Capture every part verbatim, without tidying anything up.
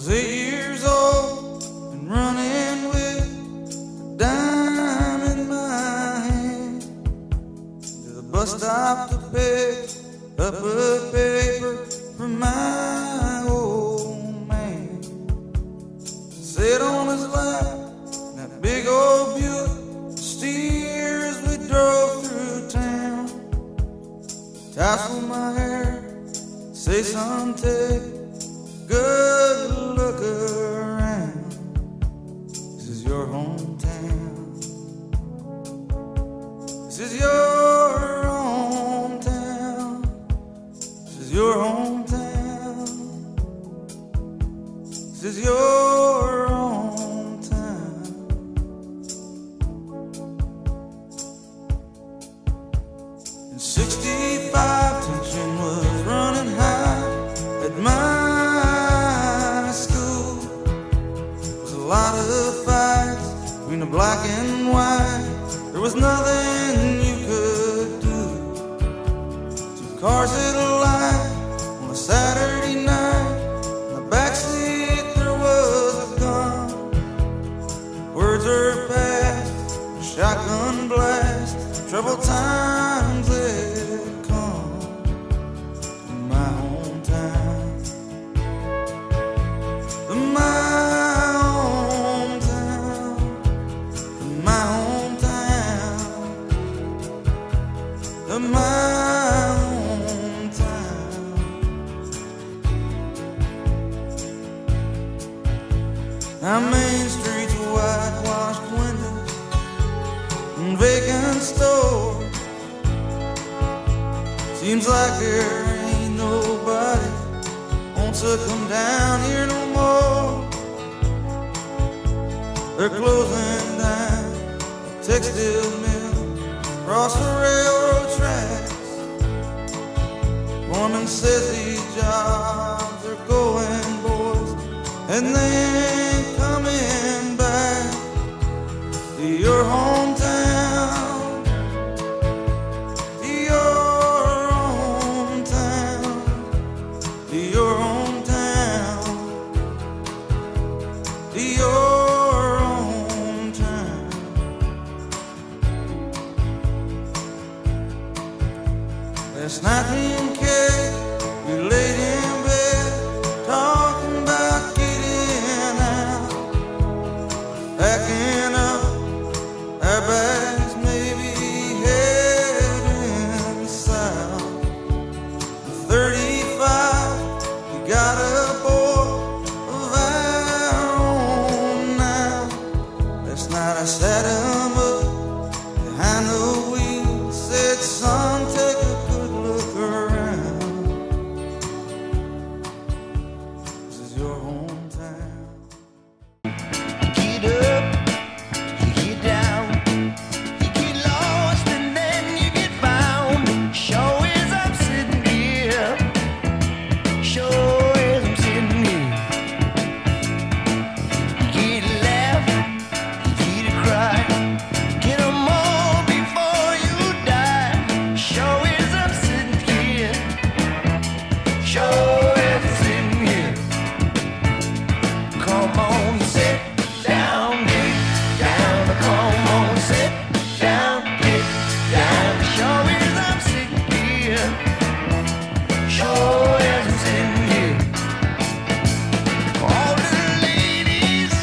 was eight years old and running with a dime in my hand to the bus stop to pick up a paper from my old man. Sat on his lap in that big old Buick steers we drove through town. Tousle my hair, say son, take a good look around. This is your hometown. This is your hometown. This is your hometown. This is your hometown. In sixty-five, tension was running high at my school. There was a lot of fights between the black and white. There was nothing you could do. Two cars at a light on a Saturday night. In the backseat there was a gun. Words are passed, shotgun blast. Troubled times had come in my hometown. In my hometown. In my hometown. In my hometown. Our main streets, whitewashed windows and vacant stores. Seems like there ain't nobody wants to come down here no more. They're closing down the textile mill across the railroad tracks. Foreman says these jobs are going, boys, and they ain't coming back to your hometown, to your hometown, to your hometown, to your hometown. Last night me and Kay, we laid in bed talking about getting out, packing up our bags, maybe heading south. thirty-five, we got a boy of our own now. Last night I sat him up behind the wheel, said, son, take a good look around. This is your hometown. Get up, you get down, you get lost and then you get found. Show is I'm sitting here, show is I'm sitting here. You get a laugh, you get a cry, get 'em all before you die. Show is I'm sitting here, show is I'm sitting here. Come on, sit down, get down. Come on, sit down, get down. Show is I'm sitting here. Show is I'm sitting here. All the ladies,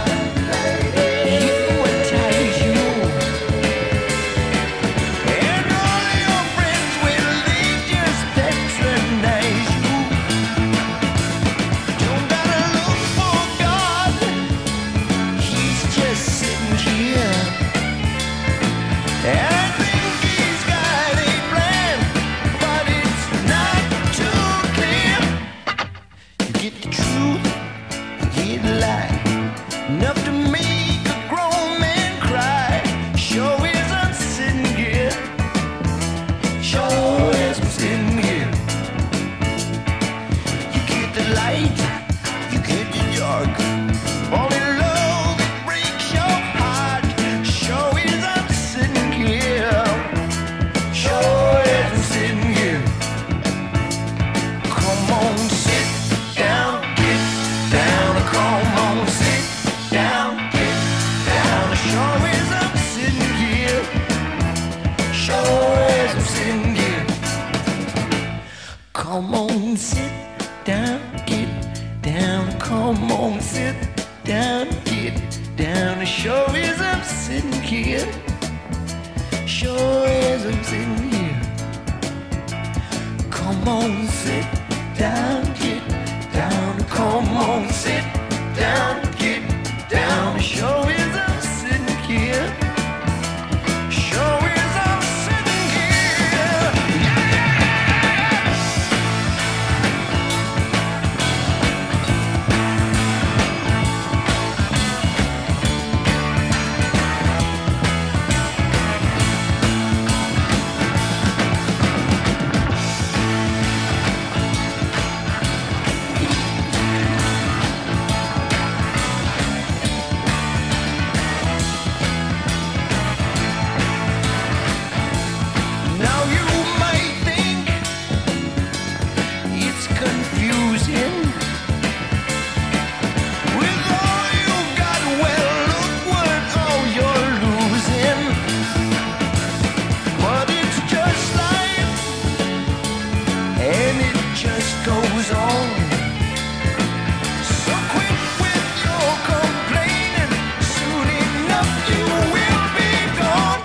you entice you, and all your friends, well, they just patronize you. Don't gotta look for God, he's just sitting here. And I think he's got a plan, but it's not too clear. You get the truth, you get the lie, enough to make a grown man cry. Show is I'm sitting here, show is I'm sitting here. You get the light, you get the dark, only love that breaks your heart. Show is I'm sitting here, show is I'm sitting here. Come on, sit down, get down. Come on, sit down, get down. Sure as I'm sitting here, sure as I'm sitting here. Come on, sit down, get down. Come on, sit down, get down. Sure as I'm sitting here, sure as I'm sitting here. Yeah, yeah, Now you might think it's confusing. With all you've got, well, look what all you're losing. But it's just life, and it just goes on. So quit with your complaining. Soon enough you will be gone.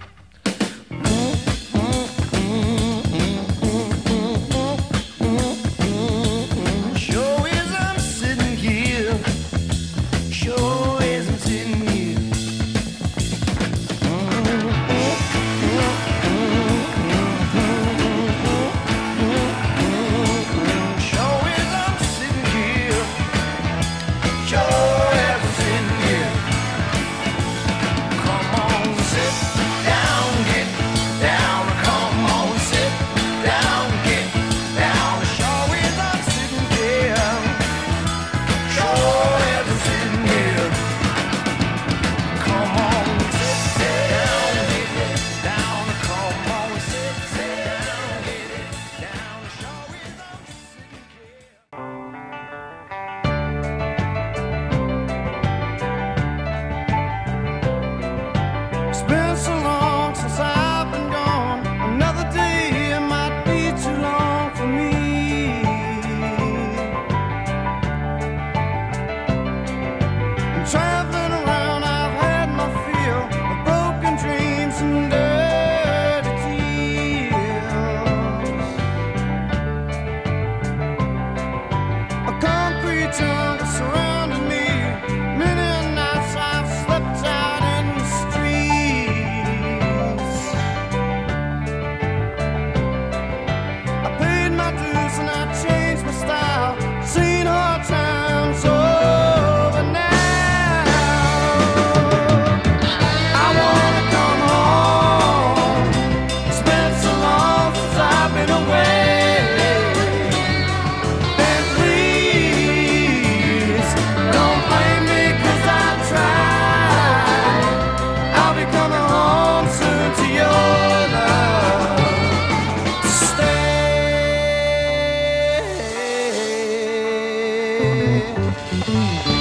Sure as I'm sitting here, sure as I'm sitting here. Sure as I'm sitting here, sure as I'm sitting here. Come on, sit down, get down. Come on, sit down, get down. Sure as I'm sitting here, sure as I'm sitting here. Come on, sit down, get it down. Come on, sit down, get it down. Sure as I'm sitting here. It's been so long since I've been gone. Another day might be too long for me. I'm traveling around, I've had my fill of broken dreams and dirty tears. A concrete jungle surrounded me. Many nights I've slept out in the streets. I paid my dues and I changed my style. Seen hard times over now. I wanna come home. It's been so long since I've been away. And please don't blame me 'cause I tried. I'll be coming home soon to your love to stay.